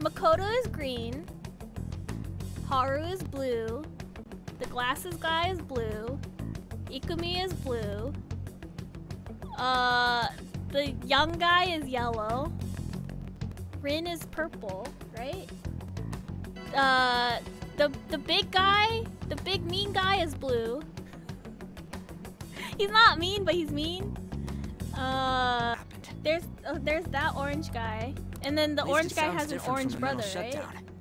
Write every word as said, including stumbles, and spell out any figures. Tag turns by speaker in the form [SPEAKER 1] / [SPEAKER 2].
[SPEAKER 1] Makoto is green. Haru is blue. The glasses guy is blue. Ikumi is blue. Uh, the young guy is yellow. Rin is purple, right? Uh, the the big guy, the big mean guy is blue. He's not mean, but he's mean. Uh, there's uh, there's that orange guy, and then the orange guy has an orange brother, right?